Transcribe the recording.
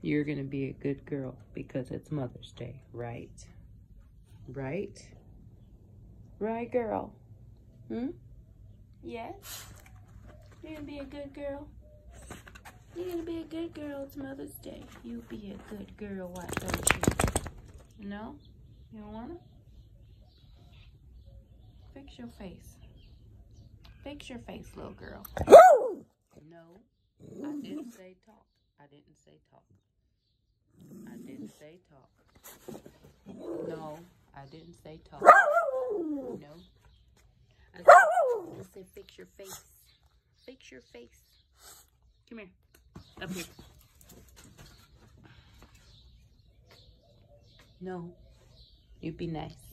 You're gonna be a good girl because it's Mother's Day, right? Right? Right, girl? Yes? You're gonna be a good girl? You're gonna be a good girl. It's Mother's Day. You be a good girl, why don't you? No? You don't wanna? Fix your face. Fix your face, little girl. No, I didn't say talk. I didn't say talk. I didn't say talk. No, I didn't say talk. No. I said fix your face. Fix your face. Come here. Up here. No. You be nice.